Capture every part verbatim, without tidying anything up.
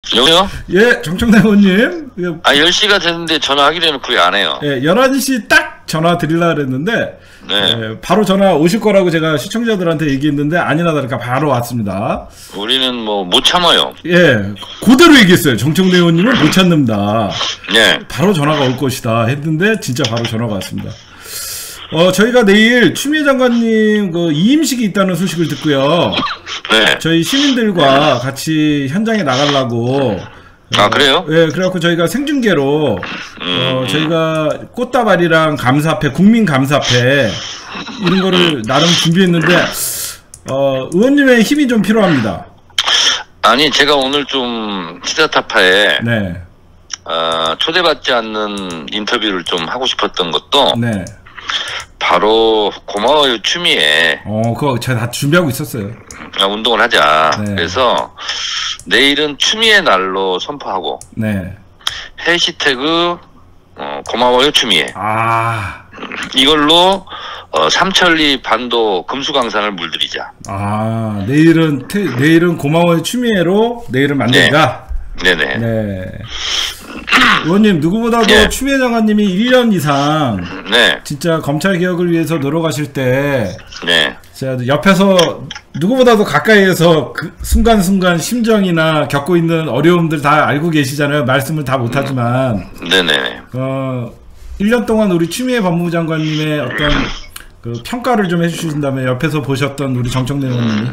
여보세요? 예, 정청래 의원님. 아, 열 시가 됐는데 전화하기로 해놓고 왜 안 해요? 예, 열한 시 딱 전화 드리려고 그랬는데, 네. 예, 바로 전화 오실 거라고 제가 시청자들한테 얘기했는데, 아니나 다를까 바로 왔습니다. 우리는 뭐, 못 참아요. 예, 그대로 얘기했어요. 정청래 의원님은 못 찾는다. 네. 바로 전화가 올 것이다 했는데, 진짜 바로 전화가 왔습니다. 어, 저희가 내일 추미애 장관님 그 이임식이 있다는 소식을 듣고요. 네. 저희 시민들과 같이 현장에 나가려고. 아, 어, 그래요? 예, 그래갖고 저희가 생중계로, 음, 어, 저희가 꽃다발이랑 감사패, 국민 감사패, 이런 거를 나름 준비했는데, 어, 의원님의 힘이 좀 필요합니다. 아니, 제가 오늘 좀 시사타파에, 네. 어, 초대받지 않는 인터뷰를 좀 하고 싶었던 것도, 네. 바로 고마워요 추미애. 어, 그거 제가 다 준비하고 있었어요. 아, 운동을 하자. 네. 그래서 내일은 추미애 날로 선포하고, 네. 해시태그 어, 고마워요 추미애. 아, 이걸로 어, 삼천리 반도 금수강산을 물들이자. 아, 내일은, 태, 내일은 고마워요 추미애로 내일은 만들자. 네네. 네. 의원님, 누구보다도 네. 추미애 장관님이 일 년 이상 네. 진짜 검찰 개혁을 위해서 노력하실 때 네. 제가 옆에서 누구보다도 가까이에서 그 순간순간 심정이나 겪고 있는 어려움들 다 알고 계시잖아요. 말씀을 다 못하지만 네네. 어, 일 년 동안 우리 추미애 법무부 장관님의 어떤 그 평가를 좀 해주신다면 옆에서 보셨던 우리 정청래 의원님이.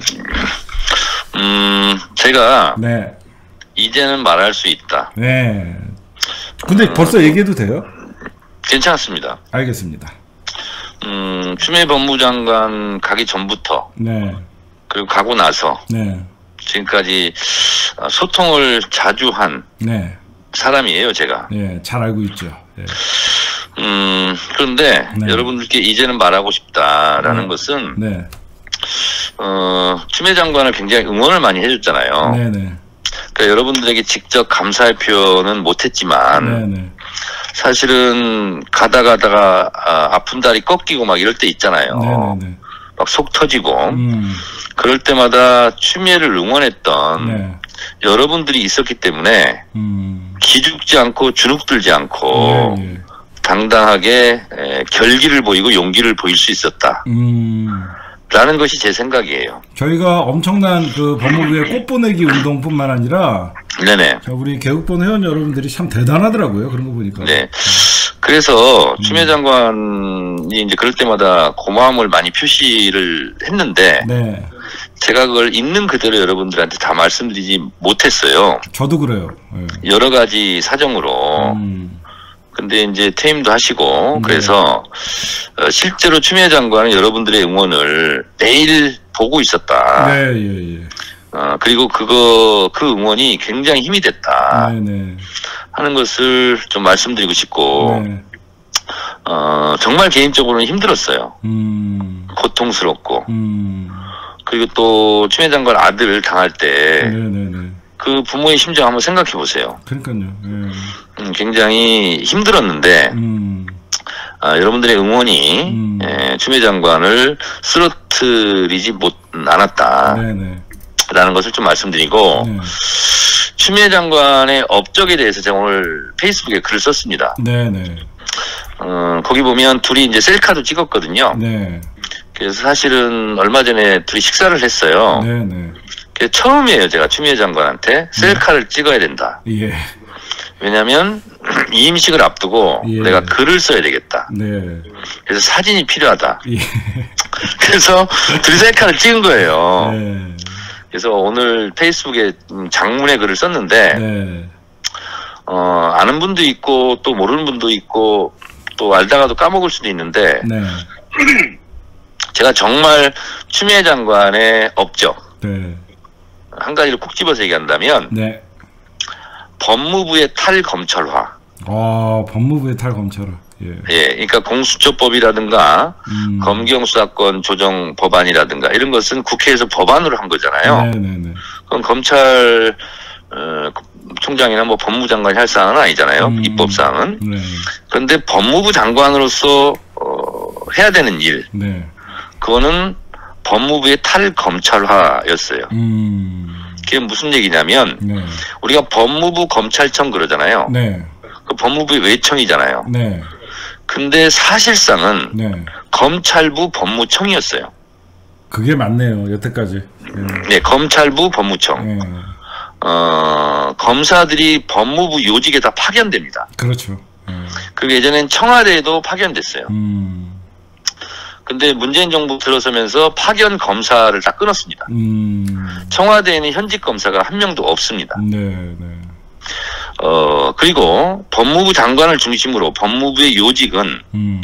음, 제가 네. 이제는 말할 수 있다. 네. 근데 벌써 얘기해도 돼요? 괜찮습니다. 알겠습니다. 음, 추미애 법무부 장관 가기 전부터, 네. 그리고 가고 나서 네. 지금까지 소통을 자주 한 네. 사람이에요, 제가. 예, 잘 알고 있죠. 예. 음, 그런데 네. 여러분들께 이제는 말하고 싶다라는 네. 것은, 네. 어, 추미애 장관을 굉장히 응원을 많이 해줬잖아요. 네네. 그러니까 여러분들에게 직접 감사의 표현은 못했지만, 네네. 사실은 가다 가다가 아, 아픈 다리 꺾이고 막 이럴 때 있잖아요. 네네네. 막 속 터지고. 음. 그럴 때마다 추미애를 응원했던 네. 여러분들이 있었기 때문에 음. 기죽지 않고 주눅들지 않고 예, 예. 당당하게 에, 결기를 보이고 용기를 보일 수 있었다. 음. 라는 것이 제 생각이에요. 저희가 엄청난 그 법무부의 꽃보내기 운동뿐만 아니라 네네. 자, 우리 개국본 회원 여러분들이 참 대단하더라고요. 그런 거 보니까. 네. 그래서 추미애 장관이 이제 그럴 때마다 고마움을 많이 표시를 했는데 네. 제가 그걸 있는 그대로 여러분들한테 다 말씀드리지 못했어요. 저도 그래요. 예. 여러 가지 사정으로. 음. 근데 이제 퇴임도 하시고 네. 그래서 어, 실제로 추미애 장관은 여러분들의 응원을 매일 보고 있었다. 네, 예, 예. 어, 그리고 그거 그 응원이 굉장히 힘이 됐다 네, 네. 하는 것을 좀 말씀드리고 싶고 네. 어, 정말 개인적으로는 힘들었어요. 음. 고통스럽고 음. 그리고 또 추미애 장관 아들 당할 때 네, 네, 네. 그 부모의 심정 한번 생각해 보세요. 그러니까요. 예. 음, 굉장히 힘들었는데 음. 아, 여러분들의 응원이 음. 에, 추미애 장관을 쓰러뜨리지 못 않았다. 네, 네. 라는 것을 좀 말씀드리고 네. 추미애 장관의 업적에 대해서 제가 오늘 페이스북에 글을 썼습니다. 네, 네. 어, 거기 보면 둘이 이제 셀카도 찍었거든요. 네. 그래서 사실은 얼마 전에 둘이 식사를 했어요. 네, 네. 그게 처음이에요. 제가 추미애 장관한테 셀카를 찍어야 된다. 예. 왜냐하면 이임식을 앞두고 예. 내가 글을 써야 되겠다. 네. 그래서 사진이 필요하다. 예. 그래서 둘이 셀카를 찍은 거예요. 네. 그래서 오늘 페이스북에 장문의 글을 썼는데 네. 어, 아는 분도 있고 또 모르는 분도 있고 또 알다가도 까먹을 수도 있는데 네. 제가 정말 추미애 장관의 업적 네. 한 가지를 콕 집어서 얘기한다면 네. 법무부의 탈검찰화. 아, 법무부의 탈검찰화. 예. 예, 그러니까 공수처법이라든가 음. 검경수사권 조정 법안이라든가 이런 것은 국회에서 법안으로 한 거잖아요. 네, 네, 네. 그럼 검찰 어, 총장이나 뭐 법무장관이 할 사항은 아니잖아요. 음. 입법사항은. 네. 그런데 법무부 장관으로서 어, 해야 되는 일, 네. 그거는 법무부의 탈검찰화였어요. 음. 그게 무슨 얘기냐면 네. 우리가 법무부 검찰청 그러잖아요. 네. 그 법무부의 외청이잖아요. 네. 근데 사실상은 네. 검찰부 법무청이었어요. 그게 맞네요. 여태까지. 네. 네, 검찰부 법무청. 네. 어, 검사들이 법무부 요직에 다 파견됩니다. 그렇죠. 네. 그리고 예전엔 청와대에도 파견됐어요. 음. 근데 문재인 정부 들어서면서 파견 검사를 다 끊었습니다. 음. 청와대에는 현직 검사가 한 명도 없습니다. 네, 네. 어, 그리고 법무부 장관을 중심으로 법무부의 요직은 음.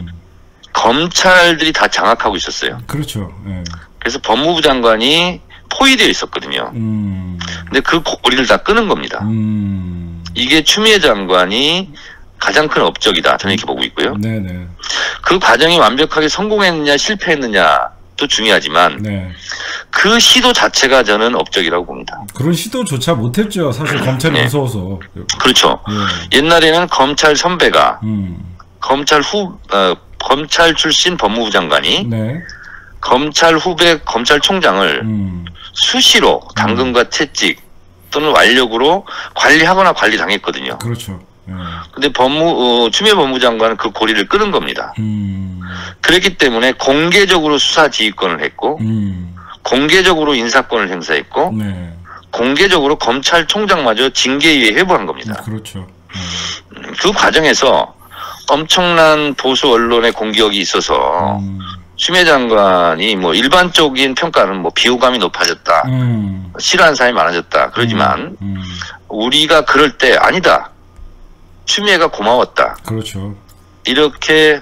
검찰들이 다 장악하고 있었어요. 그렇죠. 네. 그래서 법무부 장관이 포위되어 있었거든요. 음. 근데 그 고리를 다 끄는 겁니다. 음. 이게 추미애 장관이 가장 큰 업적이다. 저는 이렇게 보고 있고요. 네, 네. 그 과정이 완벽하게 성공했느냐 실패했느냐도 중요하지만 네. 그 시도 자체가 저는 업적이라고 봅니다. 그런 시도조차 못했죠. 사실 검찰이 네. 무서워서. 그렇죠. 예. 옛날에는 검찰 선배가 음. 검찰 후 어, 검찰 출신 법무부 장관이 네. 검찰 후배 검찰총장을 음. 수시로 당근과 채찍 또는 완력으로 관리하거나 관리당했거든요. 그렇죠. 예. 근데 법무 어, 추미애 법무부 장관은 그 고리를 끄는 겁니다. 음. 그렇기 때문에 공개적으로 수사 지휘권을 했고 음. 공개적으로 인사권을 행사했고 네. 공개적으로 검찰총장마저 징계위에 회부한 겁니다. 그렇죠. 예. 그 과정에서 엄청난 보수 언론의 공격이 있어서 음. 추미애 장관이 뭐 일반적인 평가는 뭐 비호감이 높아졌다, 음. 싫어하는 사람이 많아졌다 그러지만 음. 음. 우리가 그럴 때 아니다, 추미애가 고마웠다, 그렇죠. 이렇게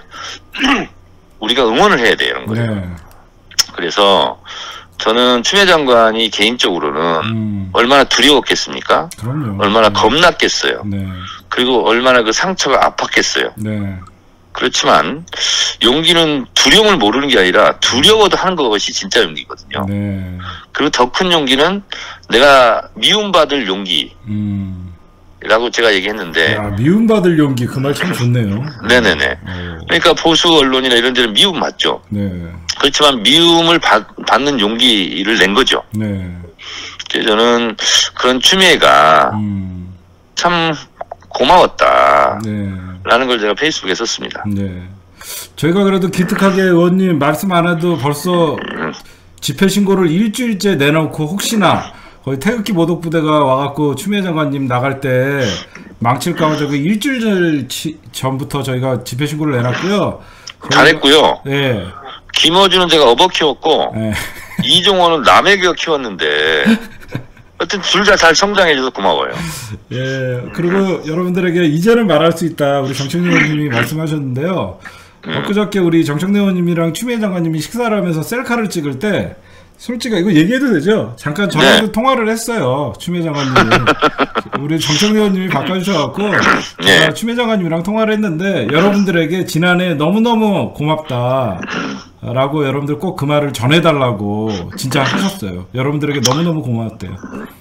우리가 응원을 해야 되는 거예요. 네. 그래서 저는 추미애 장관이 개인적으로는 음. 얼마나 두려웠겠습니까? 그럼요. 얼마나 네. 겁났겠어요. 네. 그리고 얼마나 그 상처가 아팠겠어요. 네. 그렇지만 용기는 두려움을 모르는 게 아니라 두려워도 하는 것이 진짜 용기거든요. 네. 그리고 더 큰 용기는 내가 미움받을 용기라고 음. 제가 얘기했는데, 야, 미움받을 용기 그 말 참 좋네요. 네네네. 어. 그러니까 보수 언론이나 이런 데는 미움 맞죠. 네. 그렇지만 미움을 받, 받는 용기를 낸 거죠. 네. 그래서 저는 그런 추미애가 음. 참 고마웠다. 네. 라는 걸 제가 페이스북에 썼습니다. 네. 저희가 그래도 기특하게 의원님 말씀 안 해도 벌써 집회 신고를 일주일째 내놓고 혹시나 거의 태극기 모독부대가 와갖고 추미애 장관님 나갈 때 망칠까 봐 그 일주일 전부터 저희가 집회 신고를 내놨고요. 잘했고요. 네. 김어준은 제가 업어 키웠고 네. 이종원은 남의 기어 키웠는데 하여튼 둘 다 잘 성장해줘서 고마워요. 예, 그리고 여러분들에게 이제는 말할 수 있다. 우리 정청래 의원님이 말씀하셨는데요. 음. 엊그저께 우리 정청래 의원님이랑 추미애 장관님이 식사를 하면서 셀카를 찍을 때 솔직히 이거 얘기해도 되죠? 잠깐 전화로 네. 통화를 했어요. 추미애 장관님이. 우리 정청래 의원님이 바꿔주셔갖고 네. 제가 추미애 장관님이랑 통화를 했는데 여러분들에게 지난해 너무너무 고맙다. 라고 여러분들 꼭 그 말을 전해달라고 진짜 하셨어요. 여러분들에게 너무너무 고마웠대요.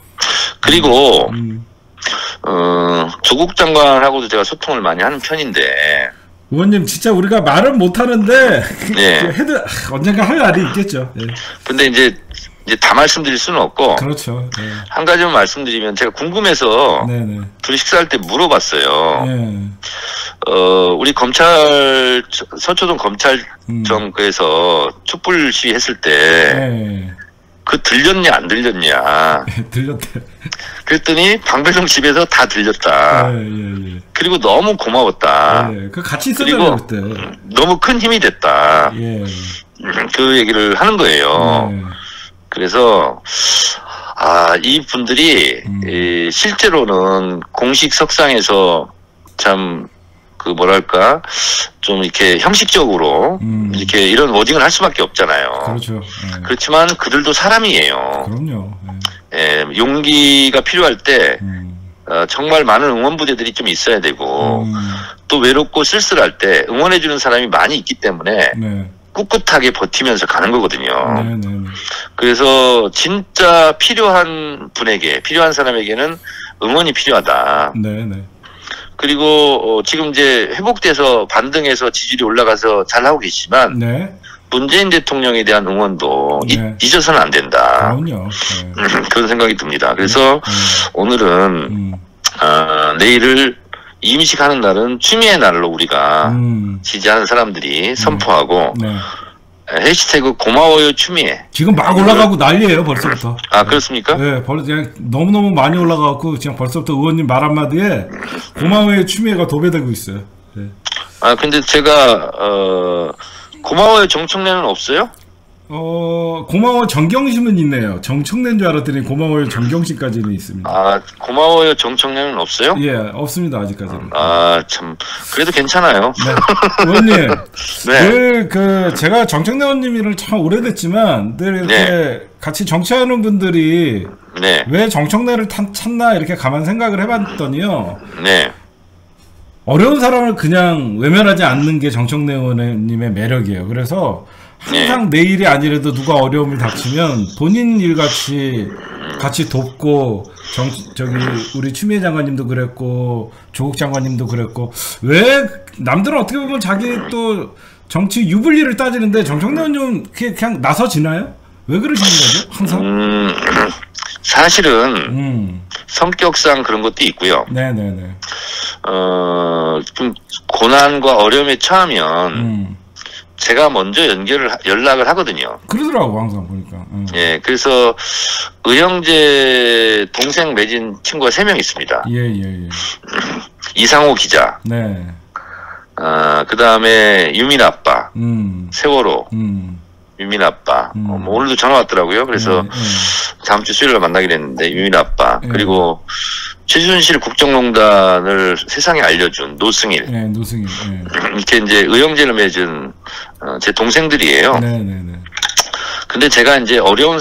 그리고 음. 어, 조국 장관하고도 제가 소통을 많이 하는 편인데, 의원님 진짜 우리가 말은 못하는데 네. 해도 아, 언젠가 할 날이 있겠죠. 네. 근데 이제 이제 다 말씀드릴 수는 없고 그렇죠. 네. 한 가지만 말씀드리면 제가 궁금해서 네네. 둘이 식사할 때 물어봤어요. 네. 어, 우리 검찰 서초동 음. 검찰청에서 촛불 시위 했을 때 네. 그 들렸냐 안 들렸냐 들렸대요. 그랬더니 방배동 집에서 다 들렸다. 네, 예, 예. 그리고 너무 고마웠다. 네, 그 같이 있었잖아요 그때. 너무 큰 힘이 됐다. 예. 그 얘기를 하는 거예요. 네. 그래서 아, 이 분들이 음. 이, 실제로는 공식 석상에서 참 그 뭐랄까 좀 이렇게 형식적으로 음. 이렇게 이런 워딩을 할 수밖에 없잖아요. 그렇죠. 네. 그렇지만 그들도 사람이에요. 그럼요. 네. 예, 용기가 필요할 때 음. 어, 정말 많은 응원 부대들이 좀 있어야 되고 음. 또 외롭고 쓸쓸할 때 응원해주는 사람이 많이 있기 때문에 네. 꿋꿋하게 버티면서 가는 거거든요. 네, 네, 네. 그래서 진짜 필요한 분에게, 필요한 사람에게는 응원이 필요하다. 네, 네. 그리고 어, 지금 이제 회복돼서 반등해서 지지율이 올라가서 잘 하고 계시지만 네. 문재인 대통령에 대한 응원도 네. 잊, 잊어서는 안 된다. 그럼요. 네. 그런 생각이 듭니다. 그래서 네. 오늘은 음. 어, 내일을 임식하는 날은 추미애 날로 우리가 음. 지지하는 사람들이 선포하고 네. 해시태그 고마워요 추미애. 지금 막 올라가고 난리예요 벌써부터. 아 그렇습니까? 네, 벌써 그냥 너무 너무 많이 올라가고 그냥 벌써부터 의원님 말 한마디에 고마워요 추미애가 도배되고 있어요. 네. 아 근데 제가 어 고마워요 정청래는 없어요? 어 고마워 정경심은 있네요. 정청래인 줄 알았더니 고마워요 정경심까지는 있습니다. 아 고마워요 정청래는 없어요? 예, 없습니다 아직까지는. 아 참 그래도 괜찮아요. 네. 의원님, 네. 늘 그 제가 정청래 의원님을 참 오래됐지만 늘 이렇게 네. 같이 정치하는 분들이 네. 왜 정청래를 탐- 찾나 이렇게 가만 생각을 해봤더니요. 네. 어려운 사람을 그냥 외면하지 않는 게 정청래 의원님의 매력이에요. 그래서 항상 내 일이 아니라도 누가 어려움을 닥치면 본인 일같이 같이 돕고 정, 저기 우리 추미애 장관님도 그랬고 조국 장관님도 그랬고 왜 남들은 어떻게 보면 자기 또 정치 유불리를 따지는데 정청래 의원님은 그냥, 그냥 나서지나요? 왜 그러시는 거죠? 항상? 음 사실은 음. 성격상 그런 것도 있고요. 네네네. 어, 좀 고난과 어려움에 처하면 음. 제가 먼저 연결을 하- 연락을 하거든요. 그러더라고 항상 보니까. 음. 예, 그래서 의형제 동생 맺은 친구가 세 명 있습니다. 예, 예, 예. 이상호 기자, 네. 어, 그 다음에 유민 아빠, 음. 세월호, 음. 유민 아빠. 음. 어, 뭐 오늘도 전화 왔더라고요. 그래서 네, 네. 다음 주 수요일에 만나기로 했는데 유민 아빠 네. 그리고 최순실 국정농단을 세상에 알려준 노승일. 네, 노승일. 네. 이렇게 이제 의형제를 맺은 어, 제 동생들이에요. 네, 네, 네. 근데 제가 이제 어려운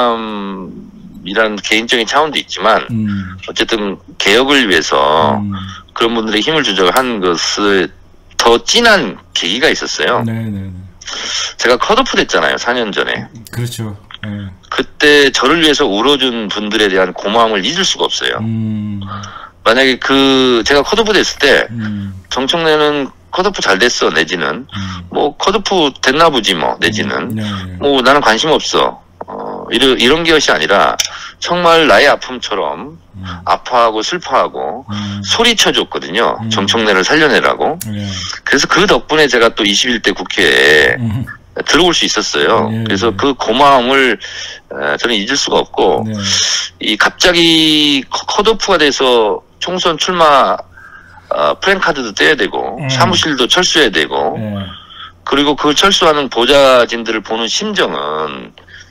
사람이란 개인적인 차원도 있지만 음. 어쨌든 개혁을 위해서 음. 그런 분들의 힘을 주자고 한 것을 더 진한 계기가 있었어요. 네, 네, 네. 제가 컷오프 됐잖아요. 사 년 전에. 그렇죠. 네. 그때 저를 위해서 울어준 분들에 대한 고마움을 잊을 수가 없어요. 음. 만약에 그 제가 컷오프 됐을 때 음. 정청래는 컷오프 잘 됐어 내지는 음. 뭐 컷오프 됐나 보지 뭐 내지는 네, 네. 뭐 나는 관심 없어. 어, 이런 이런 것이 아니라 정말 나의 아픔처럼 음. 아파하고 슬퍼하고 음. 소리쳐줬거든요. 음. 정청래를 살려내라고. 네. 그래서 그 덕분에 제가 또 이십일 대 국회에 음. 들어올 수 있었어요. 네, 그래서 네. 그 고마움을 어, 저는 잊을 수가 없고 네. 이 갑자기 컷- 컷오프가 돼서 총선 출마 어, 프랜카드도 떼야 되고 음. 사무실도 철수해야 되고 네. 그리고 그 철수하는 보좌진들을 보는 심정은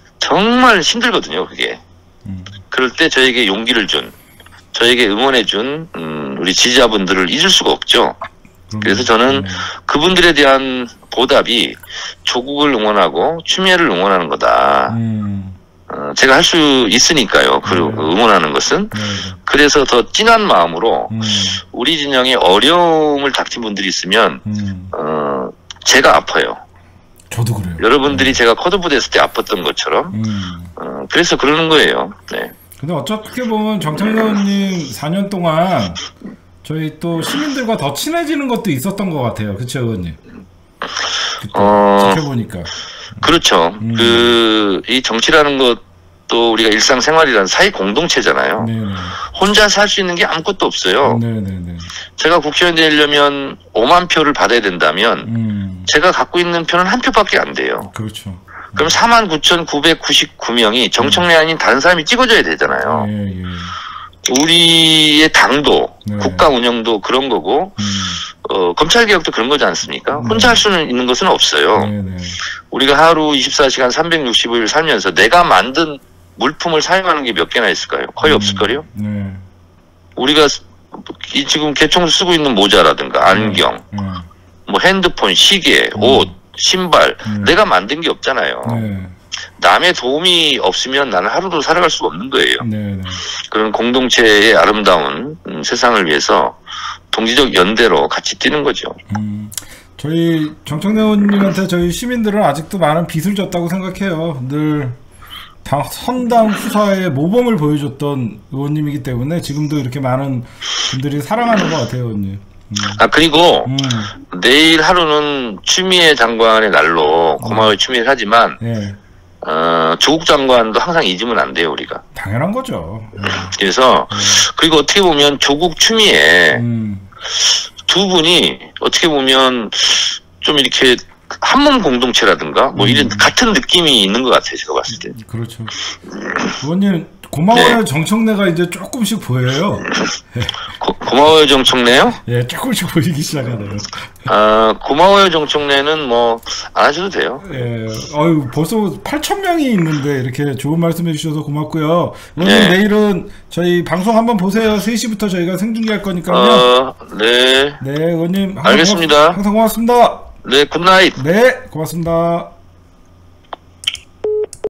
정말 힘들거든요. 그게. 음. 그럴 때 저에게 용기를 준, 저에게 응원해준 음, 우리 지지자분들을 잊을 수가 없죠. 그래서 저는 네. 그분들에 대한 보답이 조국을 응원하고 추미애를 응원하는 거다. 음. 어, 제가 할 수 있으니까요. 그 네. 응원하는 것은. 네, 네. 그래서 더 진한 마음으로 음. 우리 진영에 어려움을 닥친 분들이 있으면 음. 어, 제가 아파요. 저도 그래요. 여러분들이 제가 컷오프 됐을 때 아팠던 것처럼. 음. 어, 그래서 그러는 거예요. 네. 근데 어떻게 보면 정청래 의원님 사 년 동안 저희 또 시민들과 더 친해지는 것도 있었던 것 같아요. 그쵸, 의원님? 그때 어, 지켜보니까. 그렇죠. 음. 그, 이 정치라는 것도 우리가 일상생활이라는 사회 공동체잖아요. 네네. 혼자 살 수 있는 게 아무것도 없어요. 네네네. 제가 국회의원 되려면 오만 표를 받아야 된다면 음. 제가 갖고 있는 표는 한 표밖에 안 돼요. 그렇죠. 그럼 사만 구천구백구십구 명이 정청래 아닌 다른 사람이 찍어줘야 되잖아요. 예, 예. 우리의 당도, 네. 국가 운영도 그런 거고, 음. 어, 검찰개혁도 그런 거지 않습니까? 네. 혼자 할 수는 있는 것은 없어요. 네네. 우리가 하루 이십사 시간 삼백육십오 일 살면서 내가 만든 물품을 사용하는 게 몇 개나 있을까요? 거의 음. 없을걸요? 네. 우리가 이 지금 개총 쓰고 있는 모자라든가 안경, 네. 뭐 핸드폰, 시계, 음. 옷, 신발, 음. 내가 만든 게 없잖아요. 네. 남의 도움이 없으면 나는 하루도 살아갈 수가 없는 거예요. 네네. 그런 공동체의 아름다운 음, 세상을 위해서 동지적 연대로 같이 뛰는 거죠. 음. 저희 정청래 의원님한테 저희 시민들은 아직도 많은 빚을 졌다고 생각해요. 늘 당, 선당 후사의 모범을 보여줬던 의원님이기 때문에 지금도 이렇게 많은 분들이 사랑하는 것 같아요, 의원님. 음. 아 그리고 음. 내일 하루는 추미애 장관의 날로 하고 고마워요 추미애 하지만 예. 어, 조국 장관도 항상 잊으면 안 돼요 우리가. 당연한 거죠. 예. 그래서 그리고 어떻게 보면 조국 추미애 음. 두 분이 어떻게 보면 좀 이렇게 한몸 공동체라든가 뭐 이런 음. 같은 느낌이 있는 것 같아요 제가 봤을 때. 그렇죠. 의원님 고마워요 네. 정청래가 이제 조금씩 보여요. 고, 고마워요 정청래요? 예, 조금씩 보이기 시작하네요. 아 고마워요 정청래는 뭐 안 하셔도 돼요. 예, 어유 벌써 팔천 명이 있는데 이렇게 좋은 말씀해 주셔서 고맙고요. 의원님 네. 내일은 저희 방송 한번 보세요. 세 시부터 저희가 생중계할 거니까요. 어, 네. 네, 의원님 항상 알겠습니다. 고맙, 항상 고맙습니다. 네, 굿나잇. 네, 고맙습니다.